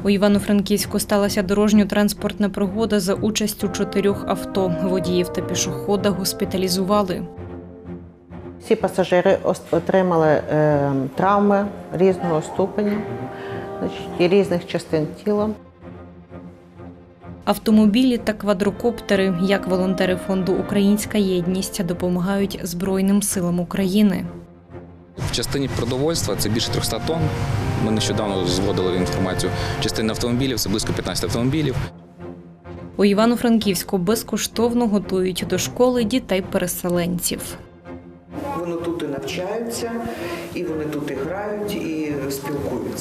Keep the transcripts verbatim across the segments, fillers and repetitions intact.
У Івано-Франківську сталася дорожньо-транспортна пригода за участю чотирьох авто. Водіїв та пішохода госпіталізували. Всі пасажири отримали е, травми різного ступеня, значить, і різних частин тіла. Автомобілі та квадрокоптери, як волонтери фонду «Українська єдність», допомагають Збройним силам України. В частині продовольства це більше трьохсот тонн. Ми нещодавно зводили інформацію. Частина автомобілів – це близько п'ятнадцять автомобілів. У Івано-Франківську безкоштовно готують до школи дітей-переселенців. Вони тут і навчаються, і вони тут і грають, і спілкуються.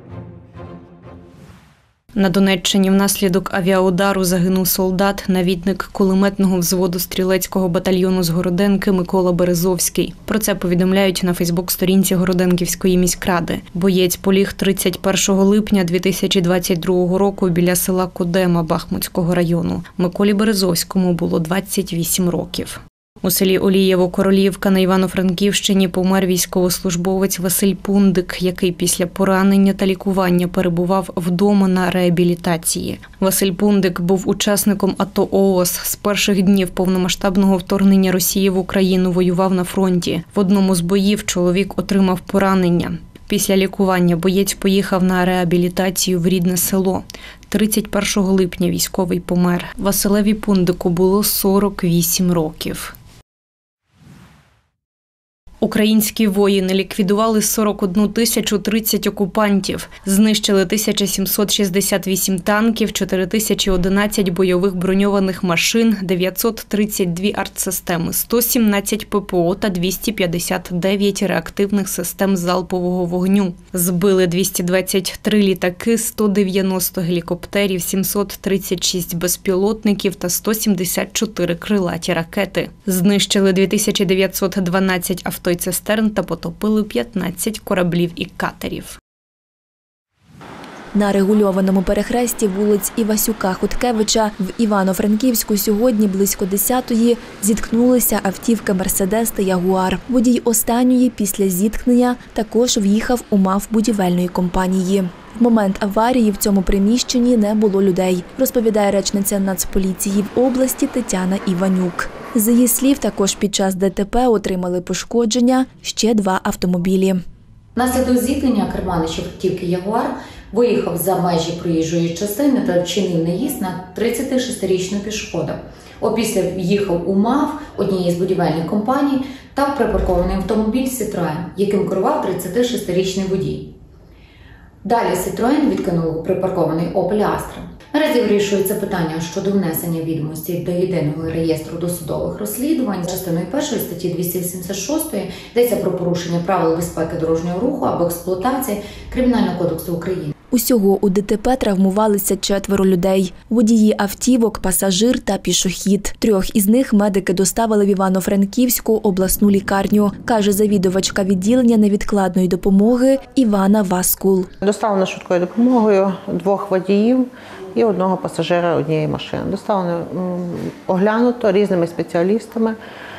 На Донеччині внаслідок авіаудару загинув солдат, навідник кулеметного взводу стрілецького батальйону з Городенки Микола Березовський. Про це повідомляють на фейсбук-сторінці Городенківської міськради. Боєць поліг тридцять першого липня дві тисячі двадцять другого року біля села Кодема Бахмутського району. Миколі Березовському було двадцять вісім років. У селі Олієво-Королівка на Івано-Франківщині помер військовослужбовець Василь Пундик, який після поранення та лікування перебував вдома на реабілітації. Василь Пундик був учасником АТО ООС. З перших днів повномасштабного вторгнення Росії в Україну воював на фронті. В одному з боїв чоловік отримав поранення. Після лікування боєць поїхав на реабілітацію в рідне село. тридцять першого липня військовий помер. Василеві Пундику було сорок вісім років. Українські воїни ліквідували сорок одну тисячу тридцять окупантів, знищили тисяча сімсот шістдесят вісім танків, чотири тисячі одинадцять бойових броньованих машин, дев'ятсот тридцять дві артсистеми, сто сімнадцять ППО та двісті п'ятдесят дев'ять реактивних систем залпового вогню. Збили двісті двадцять три літаки, сто дев'яносто гелікоптерів, сімсот тридцять шість безпілотників та сто сімдесят чотири крилаті ракети. Знищили дві тисячі дев'ятсот дванадцять авто й цистерн та потопили п'ятнадцять кораблів і катерів. На регульованому перехресті вулиць Івасюка-Хоткевича в Івано-Франківську сьогодні близько десятої зіткнулися автівки «Мерседес» та «Ягуар». Водій останньої після зіткнення також в'їхав у МАФ будівельної компанії. В момент аварії в цьому приміщенні не було людей, розповідає речниця Нацполіції в області Тетяна Іванюк. З її слів, також під час ДТП отримали пошкодження ще два автомобілі. Внаслідок зіткнення керманич автівки «Ягуар» виїхав за межі проїжджої частини та вчинив наїзд на тридцятишестирічного пішохода. Опісля в'їхав у МАФ однієї з будівельних компаній та припаркований автомобіль «Сітроен», яким керував тридцятишестирічний водій. Далі «Сітроен» відкинув припаркований «Опель Астра». Наразі вирішується питання щодо внесення відомостей до єдиного реєстру досудових розслідувань. За частиною першої статті двісті вісімдесят шість йдеться про порушення правил безпеки дорожнього руху або експлуатації Кримінального кодексу України. Усього у ДТП травмувалися четверо людей – водії автівок, пасажир та пішохід. Трьох із них медики доставили в Івано-Франківську обласну лікарню, каже завідувачка відділення невідкладної допомоги Івана Васкул. Доставлено швидкою допомогою двох водіїв і одного пасажира однієї машини. Доставлено, оглянуто різними спеціалістами.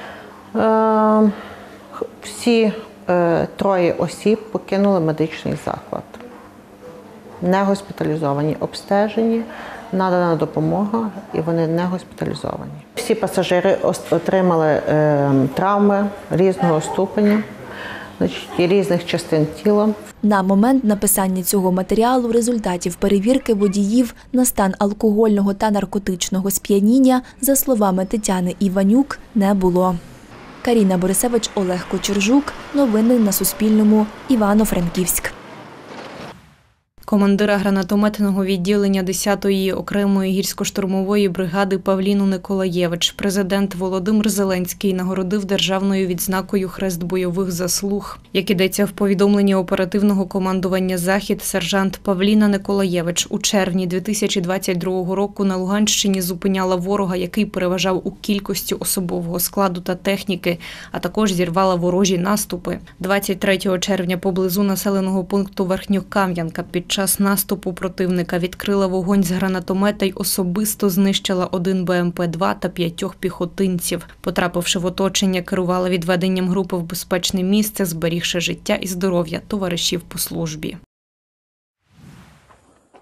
Всі троє осіб покинули медичний заклад. Не госпіталізовані, обстежені, надана допомога, і вони не госпіталізовані. Всі пасажири отримали е, травми різного ступеня, значить, і різних частин тіла. На момент написання цього матеріалу результатів перевірки водіїв на стан алкогольного та наркотичного сп'яніння, за словами Тетяни Іванюк, не було. Каріна Борисевич, Олег Кочержук. Новини на Суспільному. Івано-Франківськ. Командира гранатометного відділення десятої окремої гірсько-штурмової бригади Павліну Николаєвич президент Володимир Зеленський нагородив державною відзнакою «Хрест бойових заслуг». Як ідеться в повідомленні оперативного командування «Захід», сержант Павліна Николаєвич у червні дві тисячі двадцять другого року на Луганщині зупиняла ворога, який переважав у кількості особового складу та техніки, а також зірвала ворожі наступи. двадцять третього червня поблизу населеного пункту Верхньокам'янка під час час наступу противника відкрила вогонь з гранатомета й особисто знищила один Бе Ем Пе два та п'ятьох піхотинців. Потрапивши в оточення, керувала відведенням групи в безпечне місце, зберігши життя і здоров'я товаришів по службі.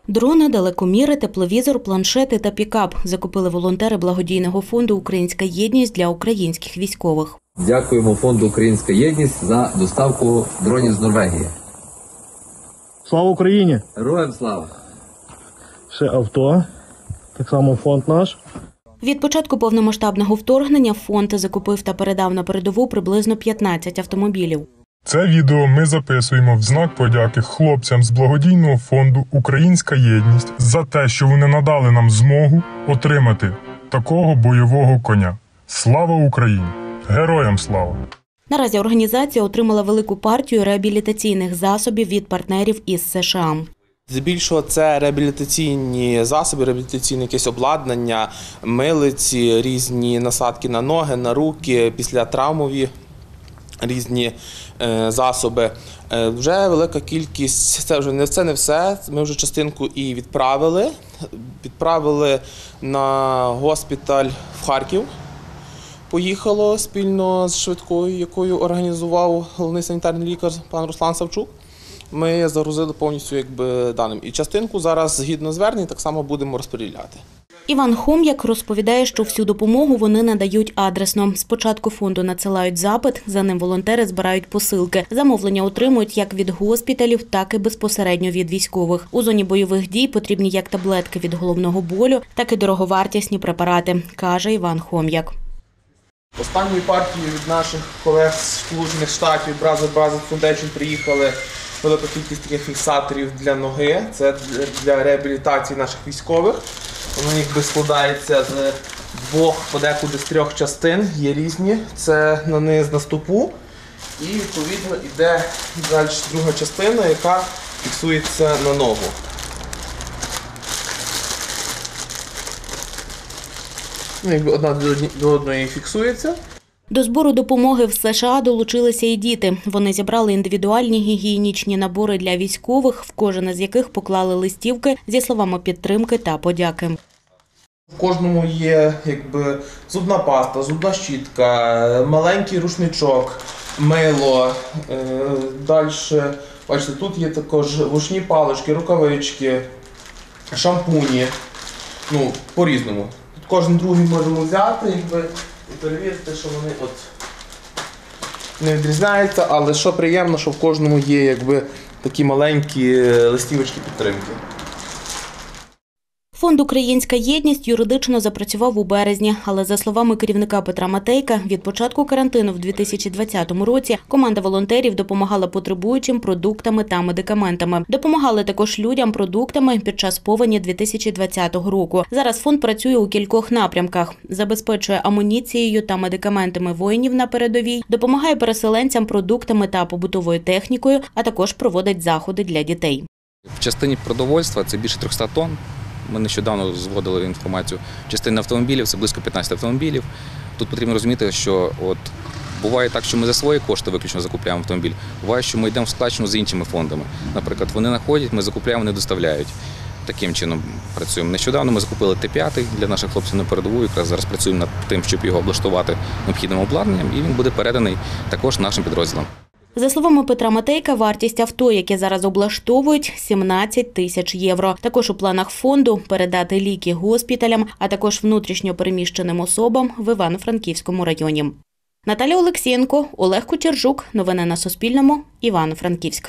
Дрони, далекоміри, тепловізор, планшети та пікап закупили волонтери благодійного фонду «Українська єдність» для українських військових. Дякуємо фонду «Українська єдність» за доставку дронів з Норвегії. Слава Україні! Героям слава! Ще авто, так само фонд наш. Від початку повномасштабного вторгнення фонд закупив та передав на передову приблизно п'ятнадцять автомобілів. Це відео ми записуємо в знак подяки хлопцям з благодійного фонду «Українська єдність» за те, що вони надали нам змогу отримати такого бойового коня. Слава Україні! Героям слава! Наразі організація отримала велику партію реабілітаційних засобів від партнерів із США. Здебільшого це реабілітаційні засоби, реабілітаційне якесь обладнання, милиці, різні насадки на ноги, на руки, післятравмові різні е, засоби. Е, вже велика кількість, це вже не, це не все, ми вже частинку і відправили. Відправили на госпіталь в Харків. Поїхало спільно з швидкою, якою організував головний санітарний лікар пан Руслан Савчук. Ми загрузили повністю якби, даним. І частинку зараз, згідно звернень, так само будемо розподіляти. Іван Хом'як розповідає, що всю допомогу вони надають адресно. Спочатку фонду надсилають запит, за ним волонтери збирають посилки. Замовлення отримують як від госпіталів, так і безпосередньо від військових. У зоні бойових дій потрібні як таблетки від головного болю, так і дороговартісні препарати, каже Іван Хом'як. Останньої партії від наших колег з Сполучених Штатів Brazos Brothers Foundation приїхали велика кількість таких фіксаторів для ноги. Це для реабілітації наших військових. Воно якби складається з двох, подекуди з трьох частин, є різні. Це наниз на стопу і відповідно йде далі друга частина, яка фіксується на ногу. Ну, якби одна до одної фіксується. До збору допомоги в США долучилися і діти. Вони зібрали індивідуальні гігієнічні набори для військових, в кожен із яких поклали листівки зі словами підтримки та подяки. В кожному є якби зубна паста, зубна щітка, маленький рушничок, мило. Далі, бачите, тут є також вушні палички, рукавички, шампуні. Ну, по-різному. Тут кожен другий можемо взяти, якби. І перевірити, що вони от не відрізняються, але що приємно, що в кожному є якби такі маленькі листівочки підтримки. Фонд «Українська єдність» юридично запрацював у березні, але за словами керівника Петра Матейка, від початку карантину в дві тисячі двадцятому році команда волонтерів допомагала потребуючим продуктами та медикаментами. Допомагали також людям продуктами під час повені дві тисячі двадцятого року. Зараз фонд працює у кількох напрямках. Забезпечує амуніцією та медикаментами воїнів на передовій, допомагає переселенцям продуктами та побутовою технікою, а також проводить заходи для дітей. В частині продовольства це більше трьохсот тонн. Ми нещодавно зводили інформацію. Частина автомобілів – це близько п'ятнадцять автомобілів. Тут потрібно розуміти, що от буває так, що ми за свої кошти виключно закупляємо автомобіль. Буває, що ми йдемо в складчину з іншими фондами. Наприклад, вони знаходять, ми закупляємо, вони доставляють. Таким чином працюємо. Нещодавно ми закупили Т п'ять для наших хлопців на передову. Якраз зараз працюємо над тим, щоб його облаштувати необхідним обладнанням, і він буде переданий також нашим підрозділам. За словами Петра Матейка, вартість авто, яке зараз облаштовують – сімнадцять тисяч євро. Також у планах фонду передати ліки госпіталям, а також внутрішньо переміщеним особам в Івано-Франківському районі. Наталя Олексієнко, Олег Кучержук. Новини на Суспільному. Івано-Франківськ.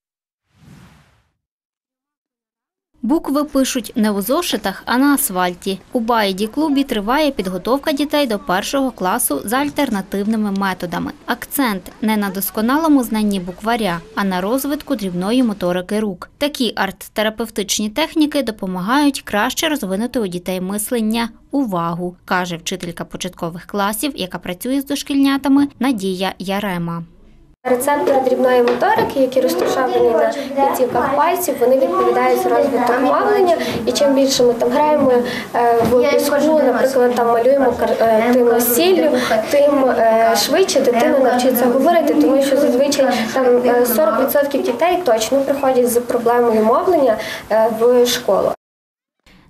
Букви пишуть не у зошитах, а на асфальті. У Байді-клубі триває підготовка дітей до першого класу за альтернативними методами. Акцент не на досконалому знанні букваря, а на розвитку дрібної моторики рук. Такі арт-терапевтичні техніки допомагають краще розвинути у дітей мислення, увагу, каже вчителька початкових класів, яка працює з дошкільнятами, Надія Ярема. Рецептори дрібної моторики, які розташовані на кінцівках пальців, вони відповідають за розвиток мовлення. І чим більше ми там граємо в піску, наприклад, там малюємо картину з сіллю, тим швидше дитина навчиться говорити, тому що зазвичай там сорок відсотків дітей точно приходять з проблемою мовлення в школу.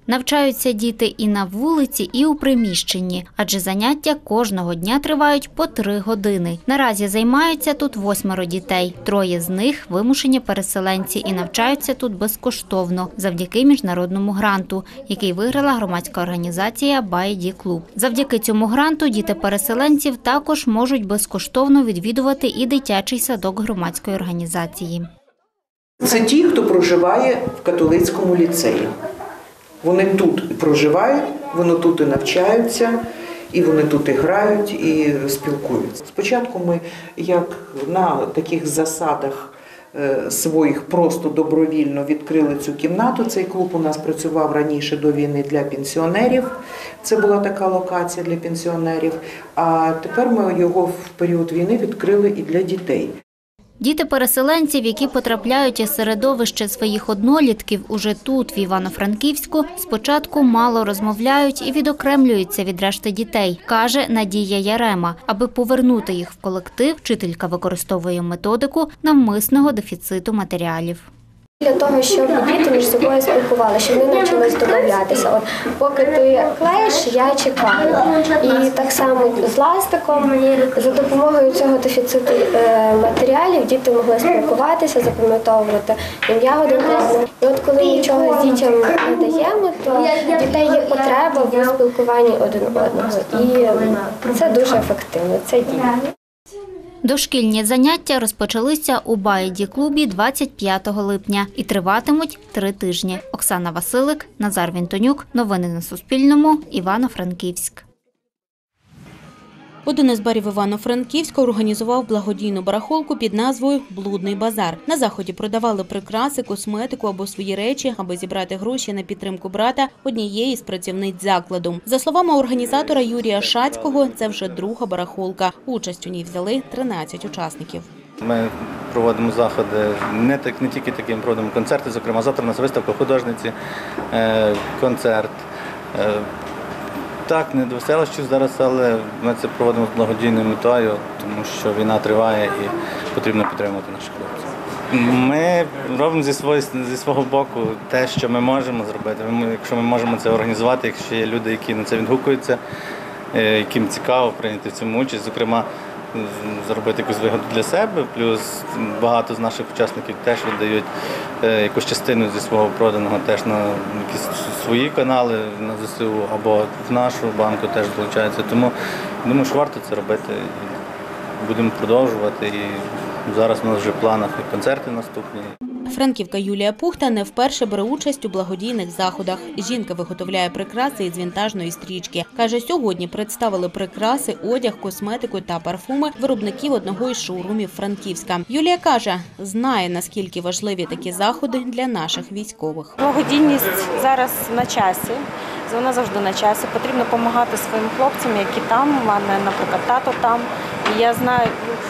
Навчаються діти і на вулиці, і у приміщенні, адже заняття кожного дня тривають по три години. Наразі займаються тут восьмеро дітей. Троє з них – вимушені переселенці і навчаються тут безкоштовно завдяки міжнародному гранту, який виграла громадська організація «Байді Клуб». Завдяки цьому гранту діти переселенців також можуть безкоштовно відвідувати і дитячий садок громадської організації. Це ті, хто проживає в католицькому ліцеї. Вони тут проживають, вони тут і навчаються, і вони тут і грають, і спілкуються. Спочатку ми, як на таких засадах своїх, просто добровільно відкрили цю кімнату. Цей клуб у нас працював раніше до війни для пенсіонерів. Це була така локація для пенсіонерів. А тепер ми його в період війни відкрили і для дітей. Діти переселенців, які потрапляють із середовища своїх однолітків уже тут, в Івано-Франківську, спочатку мало розмовляють і відокремлюються від решти дітей, каже Надія Ярема. Аби повернути їх в колектив, вчителька використовує методику навмисного дефіциту матеріалів. Для того, щоб діти між собою спілкувалися, щоб вони навчились домовлятися. От поки ти клеїш, я чекаю. І так само з ластиком, за допомогою цього дефіциту матеріалів діти могли спілкуватися, запам'ятовувати ім'я один одного. І от коли нічого з дітям не даємо, то дітей є потреба в спілкуванні один одного. І це дуже ефективно, це діє. Дошкільні заняття розпочалися у Байді клубі двадцять п'ятого липня і триватимуть три тижні. Оксана Василик, Назар Вінтонюк. Новини на Суспільному. Івано-Франківськ. Один із барів Івано-Франківська організував благодійну барахолку під назвою «Блудний базар». На заході продавали прикраси, косметику або свої речі, аби зібрати гроші на підтримку брата однієї з працівниць закладу. За словами організатора Юрія Шацького, це вже друга барахолка. Участь у ній взяли тринадцять учасників. Ми проводимо заходи, не, так, не тільки таким, проводимо концерти, зокрема завтра у нас виставка художниці, концерт. Так, не до веселощів зараз, але ми це проводимо з благодійною метою, тому що війна триває і потрібно підтримувати наших хлопців. Ми робимо зі свого, зі свого боку те, що ми можемо зробити. Ми, якщо ми можемо це організувати, якщо є люди, які на це відгукуються, яким цікаво прийняти в цьому участь, зокрема, зробити якусь вигоду для себе, плюс багато з наших учасників теж віддають якусь частину зі свого проданого теж на якісь свої канали на ЗСУ або в нашу банку теж долучаються. Тому думаю, що варто це робити. Будемо продовжувати. І зараз у нас вже в планах і концерти наступні. Франківка Юлія Пухта не вперше бере участь у благодійних заходах. Жінка виготовляє прикраси із вінтажної стрічки. Каже, сьогодні представили прикраси, одяг, косметику та парфуми виробників одного із шоурумів Франківська. Юлія каже, знає, наскільки важливі такі заходи для наших військових. Благодійність зараз на часі. Вона завжди на часі. Потрібно допомагати своїм хлопцям, які там, а не, наприклад, тато там. І я знаю,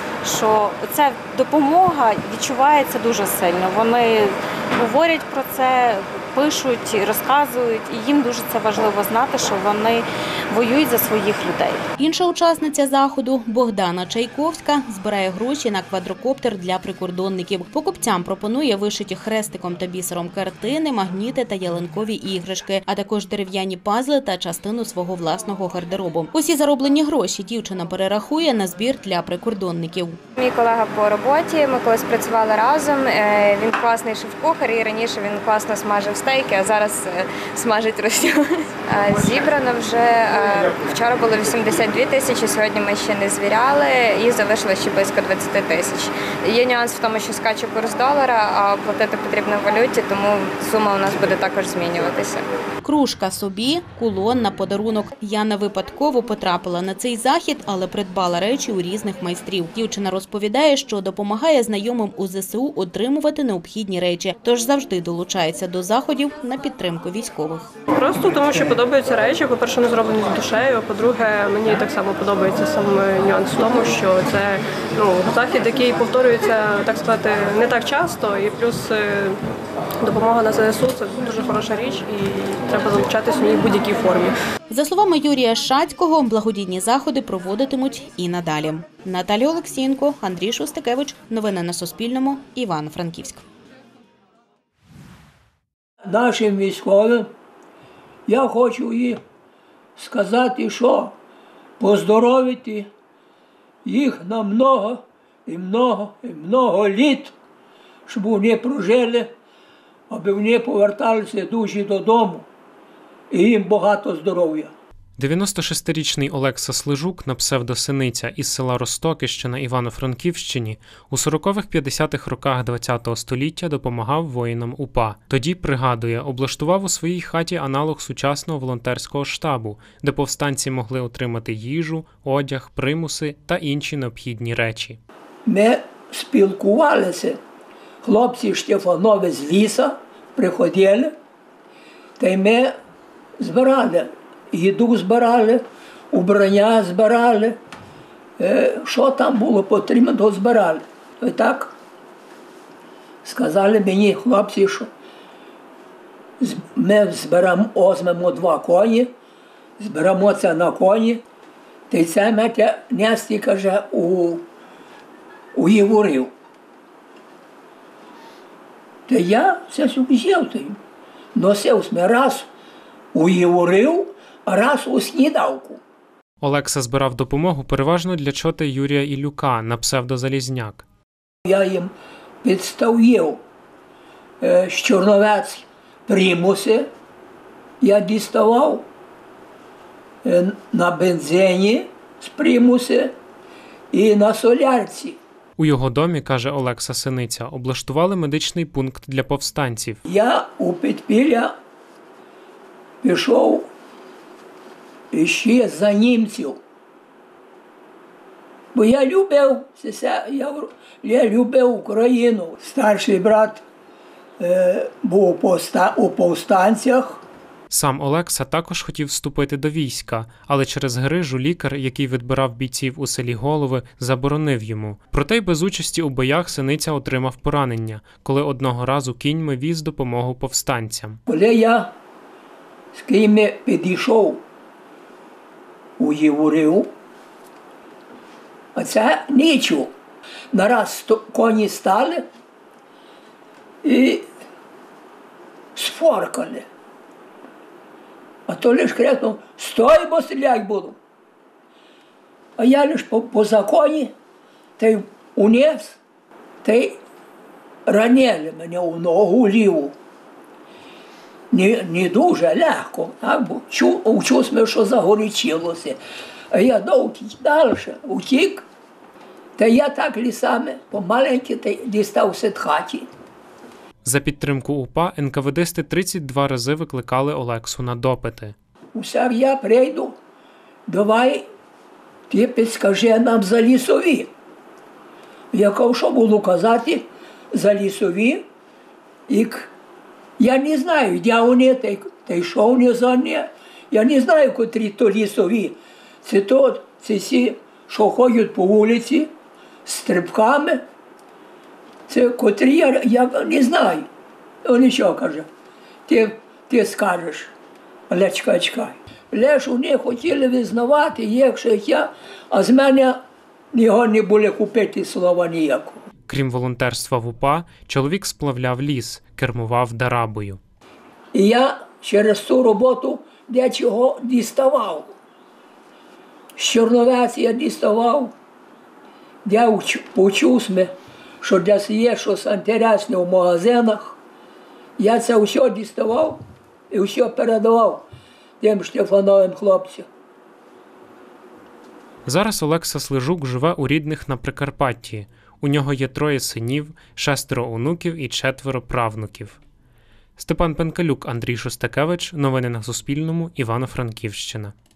що ця допомога відчувається дуже сильно. Вони говорять про це, пишуть, розказують, і їм дуже це важливо знати, що вони воюють за своїх людей. Інша учасниця заходу, Богдана Чайковська, збирає гроші на квадрокоптер для прикордонників. Покупцям пропонує вишиті хрестиком та бісером картини, магніти та ялинкові іграшки, а також дерев'яні пазли та частину свого власного гардеробу. Усі зароблені гроші дівчина перерахує на збір для прикордонників. Мій колега по роботі, ми колись працювали разом, він класний шеф-кухар і раніше він класно смажив стейки, а зараз смажить росію. Зібрано вже, вчора було вісімдесят дві тисячі, сьогодні ми ще не звіряли і залишилося ще близько двадцять тисяч. Є нюанс в тому, що скаче курс долара, а платити потрібно в валюті, тому сума у нас буде також змінюватися. Кружка собі, кулон на подарунок. Яна випадково потрапила на цей захід, але придбала речі у різних майстрів. Дівчина розповідає, що допомагає знайомим у ЗСУ отримувати необхідні речі, тож завжди долучається до заходів на підтримку військових. Просто тому, що подобаються речі. По-перше, вони зроблені з душею, по-друге, мені так само подобається сам нюанс в тому, що це ну, захід, який повторюється, так сказати, не так часто, і плюс допомога на ЗСУ – це дуже хороша річ, і треба залучатися в ній в будь-якій формі. За словами Юрія Шацького, благодійні заходи проводитимуть і надалі. Наталія Олексієнко, Андрій Шустикевич. Новини на Суспільному. Івано-Франківськ. Нашим військовим Я хочу їй сказати, що поздоровити їх на много і много і много літ, щоб вони прожили, аби вони поверталися душі додому і їм багато здоров'я. дев'яносто шестирічний Олекса Слижук на псевдо Синиця із села Розтоки, що на Івано-Франківщині, у сорокових-п'ятдесятих роках ХХ століття допомагав воїнам УПА. Тоді, пригадує, облаштував у своїй хаті аналог сучасного волонтерського штабу, де повстанці могли отримати їжу, одяг, примуси та інші необхідні речі. Ми спілкувалися, хлопці Штефанови з ліса приходили, та й ми збирали. Їду збирали, убрання збирали, що там було потрібно, то збирали. І так сказали мені хлопці, що ми зберемо, озьмемо два коні, зберемо це на коні, та й це мете нести, каже, у, у Єворів. Та я це взяв, носив ми раз у Єворів, а раз у Снідавку. Олекса збирав допомогу переважно для чоти Юрія Ілюка на псевдо Залізняк. Я їм підставив е, з Чорновець примуси, я діставав е, на бензині з примуси і на солярці. У його домі, каже Олекса Синиця, облаштували медичний пункт для повстанців. Я у підпілля пішов ще за німців. Бо я любив, я, я любив Україну. Старший брат е, був у повстанцях. Сам Олекса також хотів вступити до війська, але через грижу лікар, який відбирав бійців у селі Голови, заборонив йому. Проте й без участі у боях Синиця отримав поранення, коли одного разу кіньми віз допомогу повстанцям. Коли я з кіньми підійшов у Єворів, а це нічого. Нараз коні стали і сфоркали. А то лиш крикнув: «Стой, бо стріляти буду!» А я лиш по, по законі, та й уніс, та й ранили мене у ногу ліву. Не, не дуже легко, так, бо чу, учув, що загорячилося. А я довго далі утік, та я так лісами помаленьки та дістався до хаті. За підтримку УПА ен ка ве дисти тридцять два рази викликали Олексу на допити. Усе я прийду, давай ти підскажи нам за лісові. Я кажу, що буду казати за лісові, і я не знаю, де вони, та й що вони за не. Я не знаю, котрі то лісові. Це то, це всі, що ходять по вулиці з стрибками. Це котрі я, я не знаю. Вони що, каже, ти, ти скажеш, але чекай, чекай. Лиш вони хотіли визнавати, якщо я, а з мене його не були купити слова ніякого. Крім волонтерства в УПА, чоловік сплавляв ліс, кермував дарабою. І я через ту роботу дечого діставав. З Чорновець я діставав, де почувся, що десь є щось інтересне в магазинах. Я це все діставав і все передавав тим Штефановим хлопцям. Зараз Олекса Слижук живе у рідних на Прикарпатті. У нього є троє синів, шестеро онуків і четверо правнуків. Степан Пенкалюк, Андрій Шостакевич. Новини на Суспільному. Івано-Франківщина.